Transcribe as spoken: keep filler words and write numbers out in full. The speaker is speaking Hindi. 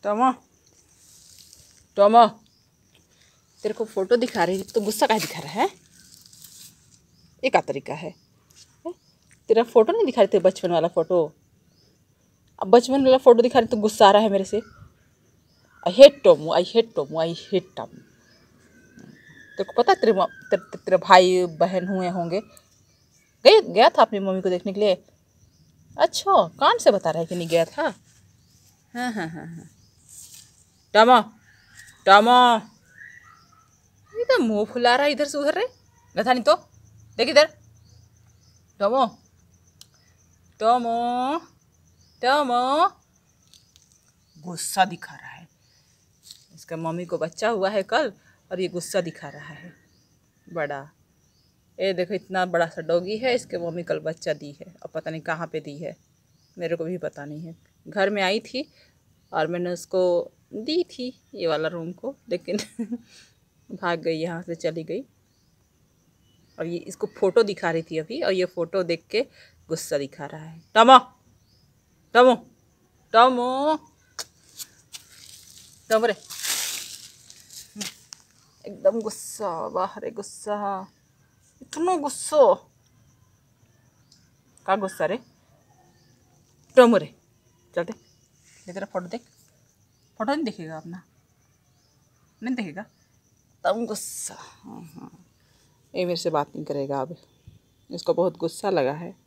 टमा टमा तेरे को फोटो दिखा रही तो गुस्सा काहे दिखा रहा है? ये क्या तरीका है? तेरा फोटो नहीं दिखा रही थी, बचपन वाला फोटो। अब बचपन वाला फोटो दिखा रही तो गुस्सा आ रहा है मेरे से। I hate Temu, I hate Temu, I hate Temu. तेरे को पता है तेरे तेरे, तेरे भाई बहन हुए होंगे? गए गया था अपनी मम्मी को देखने के लिए? अच्छा, कान से बता रहा है कि नहीं गया था? हाँ हाँ हाँ हाँ। टामा टामा ये तो मुंह फुला रहा है इधर से उधर रे। गथा नहीं तो देख इधर। टमो टमो टमो गुस्सा दिखा रहा है। इसका मम्मी को बच्चा हुआ है कल और ये गुस्सा दिखा रहा है बड़ा। ये देखो इतना बड़ा सा डॉगी है, इसके मम्मी कल बच्चा दी है और पता नहीं कहाँ पे दी है, मेरे को भी पता नहीं है। घर में आई थी और मैंने उसको दी थी ये वाला रूम को, लेकिन भाग गई, यहाँ से चली गई। और ये इसको फ़ोटो दिखा रही थी अभी, और ये फ़ोटो देख के गुस्सा दिखा रहा है। टमो टमो टमो टमो रे, एकदम गुस्सा, बाहर गुस्सा, इतना गुस्सा। का गुस्सा रे? टमो रे, चल देख दे, तेरा फोटो देख। फोटो नहीं देखेगा अपना? नहीं देखेगा तब गुस्सा। हाँ हाँ, ये मेरे से बात नहीं करेगा अब, इसको बहुत गुस्सा लगा है।